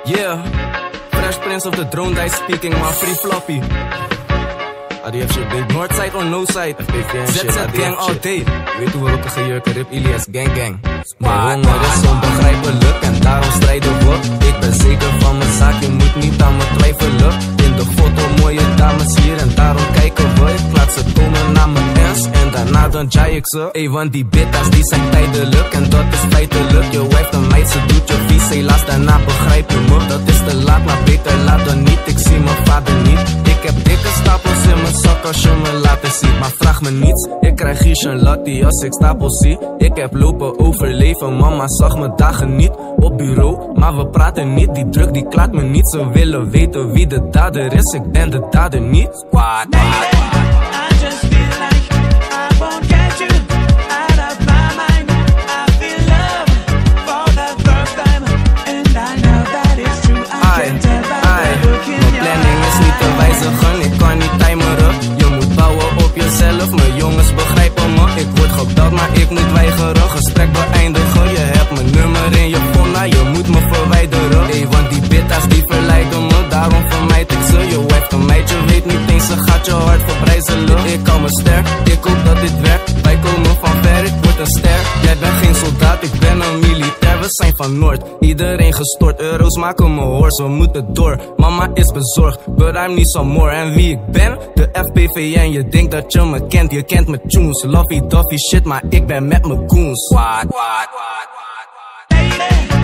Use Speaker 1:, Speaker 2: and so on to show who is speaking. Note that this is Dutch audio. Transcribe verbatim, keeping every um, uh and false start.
Speaker 1: Yeah, Fresh Prince of the Drone die speaking, man, free floppy. A D F shit, baby. Northside or no side? Z Z gang all day. Weet hoe we rokken gejurken, Rip Ilias gang gang. Maar honger is onbegrijpelijk en daarom strijden we. Ik ben zeker van mijn zaak, je moet niet aan me twijfelen. In de foto mooie dames hier en daarom kijken we. Ik laat ze komen naar mijn ens en daarna dan jai ik ze. Ey, want die bittas die zijn tijdelijk en dat is feitelijk. Je wijft een meid, ze doet je vies, helaas daarna begrijp je me. Dat is te laat, maar beter laat dan niet, ik zie mijn vader niet. Ik heb dikke stapels in mijn zak als je me laten zien. Maar vraag me niets, ik krijg hier een lattie als ik stapels zie. Ik heb lopen overleven, mama zag me dagen niet op bureau. Maar we praten niet, die druk die klaart me niet. Ze willen weten wie de dader is, ik ben de dader niet. What, what, what? Ik kan niet timeren, je moet bouwen op jezelf. Mijn jongens begrijpen me, ik word gebeld maar ik moet weigeren. Gesprek beëindigen, je hebt mijn nummer in je phone, nou je moet me verwijderen. Ey, want die bittas die verleiden me, daarom vermijd ik ze. Je wijft een meid, je weet niet eens, ze gaat je hart verbrijzelen. Ik hou me sterk, ik hoop dat dit werkt. Wij komen van ver, ik word een ster. Jij bent geen soldaat, ik ben een militair. We zijn van Noord, iedereen gestort. Euro's maken me hoors, we moeten door. Mama is bezorgd, but I'm niet some more. En wie ik ben? De F P V N, je denkt dat je me kent. Je kent me tunes, lovey dovey shit, maar ik ben met mijn goons. What, what, what, what, what?